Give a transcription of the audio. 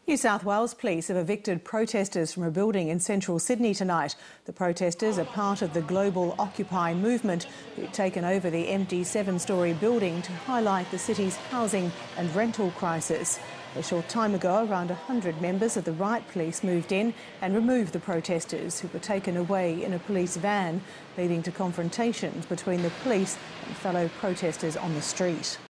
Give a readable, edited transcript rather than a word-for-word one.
New South Wales Police have evicted protesters from a building in central Sydney tonight. The protesters are part of the global Occupy movement who've taken over the empty 7-storey building to highlight the city's housing and rental crisis. A short time ago, around 100 members of the Riot police moved in and removed the protesters, who were taken away in a police van, leading to confrontations between the police and fellow protesters on the street.